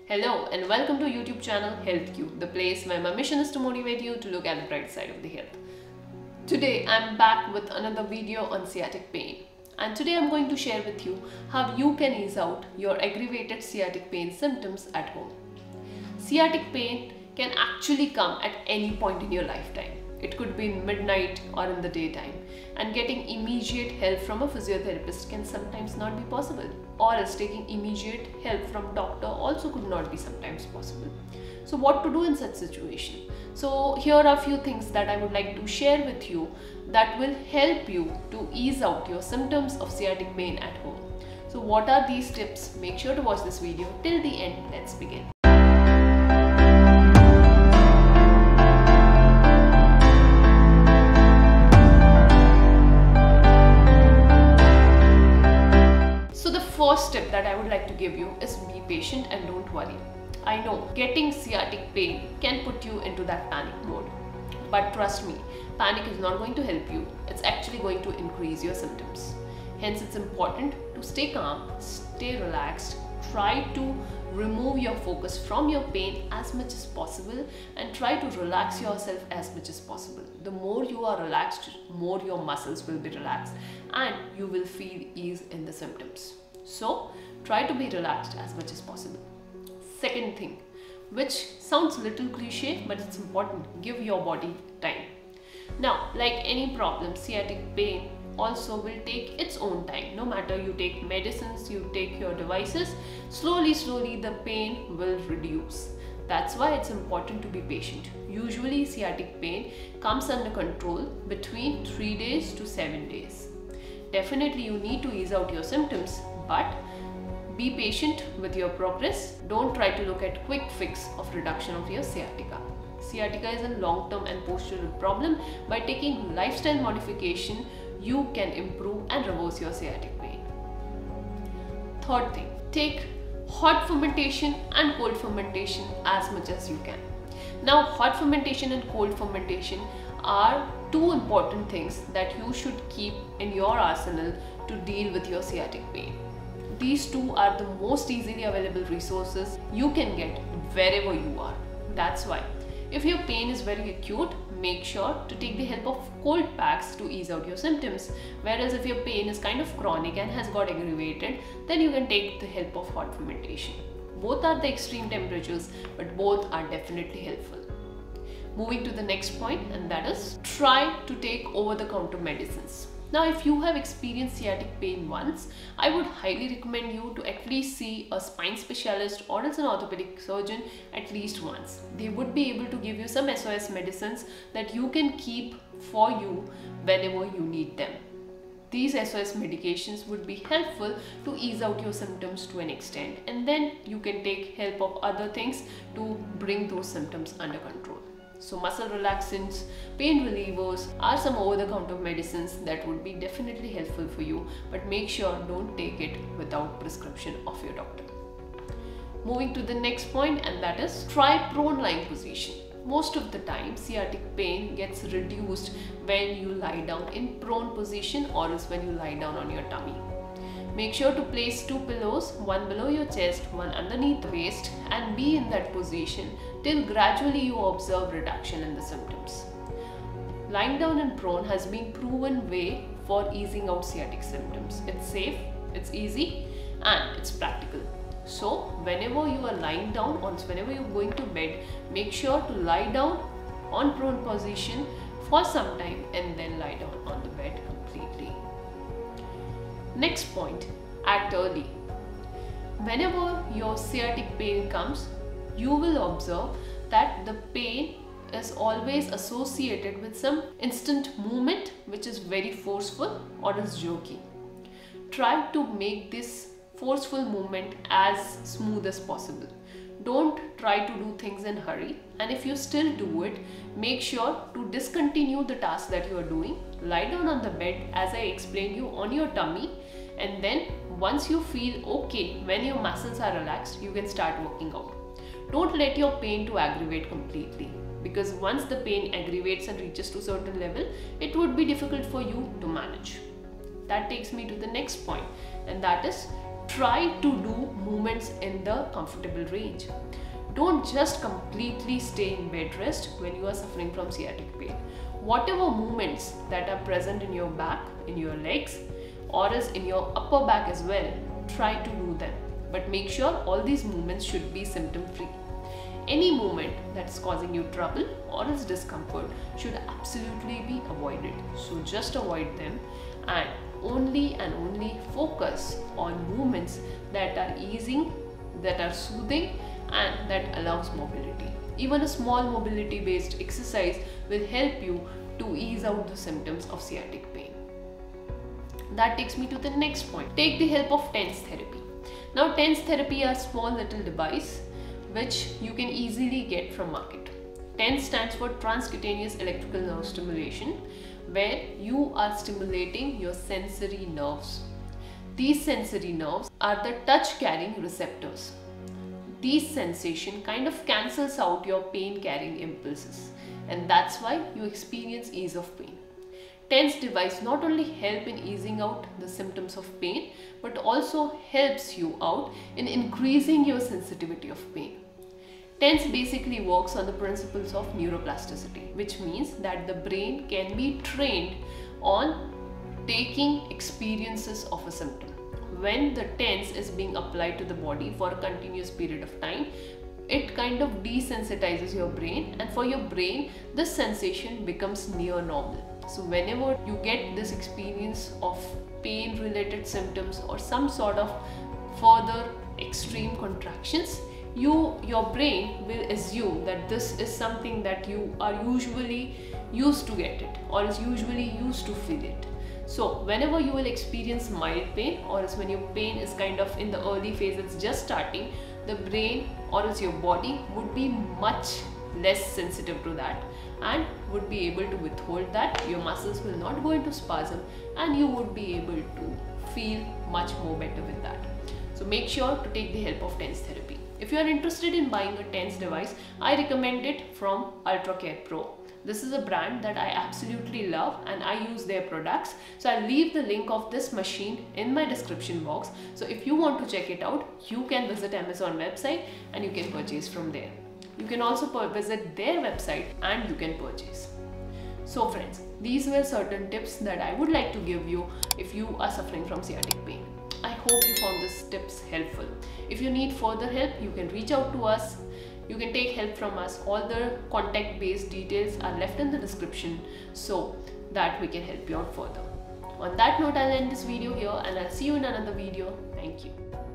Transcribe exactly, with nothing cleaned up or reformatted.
Hello and welcome to YouTube channel Health Cube, the place where my mission is to motivate you to look at the bright side of the health. Today I'm back with another video on sciatic pain, and today I'm going to share with you how you can ease out your aggravated sciatic pain symptoms at home. Sciatic pain can actually come at any point in your lifetime. It could be in midnight or in the daytime, and getting immediate help from a physiotherapist can sometimes not be possible, or else taking immediate help from doctor also could not be sometimes possible. So what to do in such situation? So here are a few things that I would like to share with you that will help you to ease out your symptoms of sciatic pain at home. So what are these tips? Make sure to watch this video till the end. Let's begin. First tip that I would like to give you is be patient and don't worry. I know getting sciatic pain can put you into that panic mode, but trust me, panic is not going to help you. It's actually going to increase your symptoms. Hence, it's important to stay calm, stay relaxed, try to remove your focus from your pain as much as possible, and try to relax yourself as much as possible. The more you are relaxed, more your muscles will be relaxed and you will feel ease in the symptoms. So try to be relaxed as much as possible. Second thing, which sounds a little cliche, but it's important, give your body time. Now, like any problem, sciatic pain also will take its own time. No matter you take medicines, you take your devices, slowly, slowly the pain will reduce. That's why it's important to be patient. Usually sciatic pain comes under control between three days to seven days. Definitely you need to ease out your symptoms, but be patient with your progress. Don't try to look at quick fix of reduction of your sciatica. Sciatica is a long-term and postural problem. By taking lifestyle modification, you can improve and reverse your sciatic pain. Third thing, take hot fermentation and cold fermentation as much as you can. Now, hot fermentation and cold fermentation are two important things that you should keep in your arsenal to deal with your sciatic pain. These two are the most easily available resources you can get wherever you are. That's why if your pain is very acute, make sure to take the help of cold packs to ease out your symptoms. Whereas if your pain is kind of chronic and has got aggravated, then you can take the help of hot fermentation. Both are the extreme temperatures, but both are definitely helpful. Moving to the next point, and that is try to take over-the-counter medicines. Now, if you have experienced sciatic pain once, I would highly recommend you to at least see a spine specialist or else an orthopedic surgeon at least once. They would be able to give you some S O S medicines that you can keep for you whenever you need them. These S O S medications would be helpful to ease out your symptoms to an extent, and then you can take help of other things to bring those symptoms under control. So muscle relaxants, pain relievers are some over-the-counter medicines that would be definitely helpful for you, but make sure don't take it without prescription of your doctor. Moving to the next point, and that is try prone lying position. Most of the time sciatic pain gets reduced when you lie down in prone position or else when you lie down on your tummy. Make sure to place two pillows, one below your chest, one underneath the waist, and be in that position till gradually you observe reduction in the symptoms. Lying down and prone has been proven way for easing out sciatic symptoms. It's safe, it's easy, and it's practical. So whenever you are lying down, or whenever you're going to bed, make sure to lie down on prone position for some time and then lie down on the bed completely. Next point, act early. Whenever your sciatic pain comes, you will observe that the pain is always associated with some instant movement which is very forceful or is jerky. Try to make this forceful movement as smooth as possible. Don't try to do things in a hurry, and if you still do it, make sure to discontinue the task that you are doing. Lie down on the bed as I explained you on your tummy, and then once you feel okay, when your muscles are relaxed, you can start working out. Don't let your pain to aggravate completely, because once the pain aggravates and reaches to a certain level, it would be difficult for you to manage. That takes me to the next point, and that is try to do movements in the comfortable range. Don't just completely stay in bed rest when you are suffering from sciatic pain. Whatever movements that are present in your back, in your legs, or is in your upper back as well, try to do them. But make sure all these movements should be symptom free. Any movement that's causing you trouble or is discomfort should absolutely be avoided. So just avoid them and only and only focus on movements that are easing, that are soothing, and that allows mobility. Even a small mobility based exercise will help you to ease out the symptoms of sciatic pain. That takes me to the next point. Take the help of TENS therapy. Now TENS therapy are small little device which you can easily get from market. TENS stands for transcutaneous electrical nerve stimulation, where you are stimulating your sensory nerves. These sensory nerves are the touch carrying receptors. These sensation kind of cancels out your pain carrying impulses, and that's why you experience ease of pain. TENS device not only help in easing out the symptoms of pain, but also helps you out in increasing your sensitivity of pain. TENS basically works on the principles of neuroplasticity, which means that the brain can be trained on taking experiences of a symptom. When the TENS is being applied to the body for a continuous period of time, it kind of desensitizes your brain, and for your brain, this sensation becomes near normal. So whenever you get this experience of pain related symptoms or some sort of further extreme contractions, you your brain will assume that this is something that you are usually used to get it or is usually used to feel it. So whenever you will experience mild pain, or as when your pain is kind of in the early phase, it's just starting, the brain or as your body would be much less sensitive to that and would be able to withhold that. Your muscles will not go into spasm and you would be able to feel much more better with that. So make sure to take the help of TENS therapy. If you are interested in buying a TENS device, I recommend it from UltraCare Pro. This is a brand that I absolutely love and I use their products. So I'll leave the link of this machine in my description box. So if you want to check it out, you can visit Amazon website and you can purchase from there. You can also visit their website and you can purchase. So friends, these were certain tips that I would like to give you if you are suffering from sciatic pain. I hope you found these tips helpful. If you need further help, you can reach out to us. You can take help from us. All the contact based details are left in the description so that we can help you out further. On that note, I'll end this video here and I'll see you in another video. Thank you.